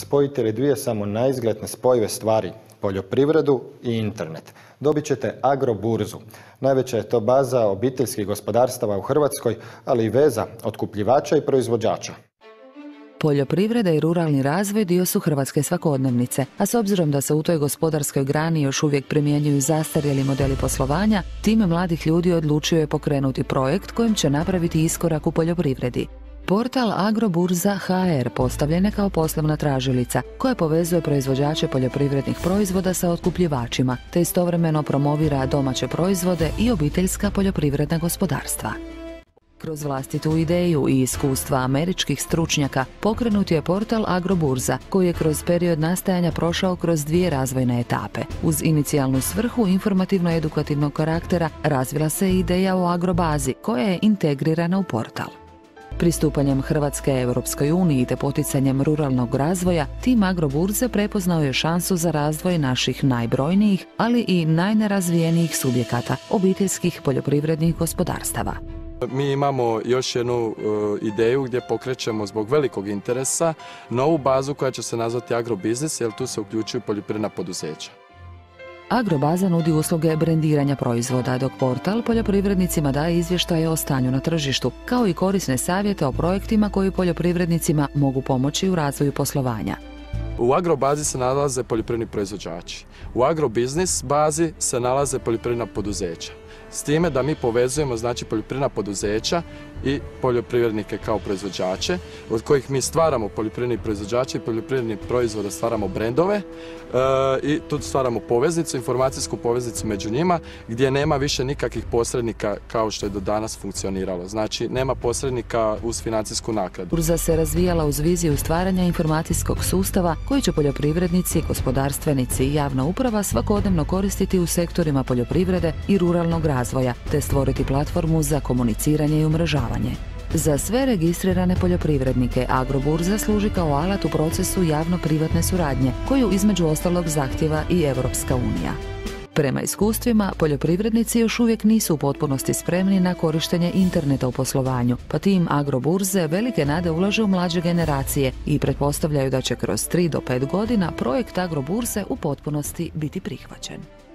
Spojite li dvije samo naizgled nespojive stvari, poljoprivredu i internet, dobit ćete agroburzu. Najveća je to baza obiteljskih gospodarstava u Hrvatskoj, ali i veza otkupljivača i proizvođača. Poljoprivreda i ruralni razvoj dio su hrvatske svakodnevnice, a s obzirom da se u toj gospodarskoj grani još uvijek primjenjuju zastarjeli modeli poslovanja, time mladih ljudi odlučio je pokrenuti projekt kojim će napraviti iskorak u poljoprivredi. Portal Agroburza.hr postavljen je kao poslovna tražilica koja povezuje proizvođače poljoprivrednih proizvoda sa otkupljivačima, te istovremeno promovira domaće proizvode i obiteljska poljoprivredna gospodarstva. Kroz vlastitu ideju i iskustva američkih stručnjaka pokrenut je portal Agroburza, koji je kroz period nastajanja prošao kroz dvije razvojne etape. Uz inicijalnu svrhu informativno-edukativnog karaktera razvila se ideja o agrobazi, koja je integrirana u portal. Pristupanjem Hrvatske Europskoj uniji te poticanjem ruralnog razvoja, tim Agroburze prepoznao je šansu za razvoj naših najbrojnijih, ali i najnerazvijenijih subjekata, obiteljskih poljoprivrednih gospodarstava. Mi imamo još jednu ideju gdje pokrećemo zbog velikog interesa novu bazu koja će se nazvati agrobiznis, jer tu se uključuju poljoprivredna poduzeća. Agrobaza nudi usluge brendiranja proizvoda, dok portal poljoprivrednicima daje izvještaje o stanju na tržištu, kao i korisne savjete o projektima koji poljoprivrednicima mogu pomoći u razvoju poslovanja. U agrobazi se nalaze poljoprivredni proizvođači. U agrobiznis bazi se nalaze poljoprivredna poduzeća. S time da mi povezujemo poljoprivredna poduzeća i poljoprivrednike kao proizvođače, od kojih mi stvaramo poljoprivredni proizvođače i poljoprivredni proizvoda, stvaramo brendove i tu stvaramo poveznicu, informacijsku poveznicu među njima, gdje nema više nikakvih posrednika kao što je do danas funkcioniralo. Znači, nema posrednika uz financijsku naknadu. Burza se razvijala uz viziju stvaranja informacijskog sustava koji će poljoprivrednici, gospodarstvenici i javna uprava svakodnevno koristiti u sektorima poljoprivrede i ruralnog razvoja, te stvoriti platformu za komuniciranje i umrežavanje. Za sve registrirane poljoprivrednike Agroburza služi kao alat u procesu javno-privatne suradnje, koju između ostalog zahtjeva i Europska unija. Prema iskustvima, poljoprivrednici još uvijek nisu u potpunosti spremni na korištenje interneta u poslovanju, pa tim Agroburze velike nade ulaže u mlađe generacije i pretpostavljaju da će kroz 3 do 5 godina projekt Agroburze u potpunosti biti prihvaćen.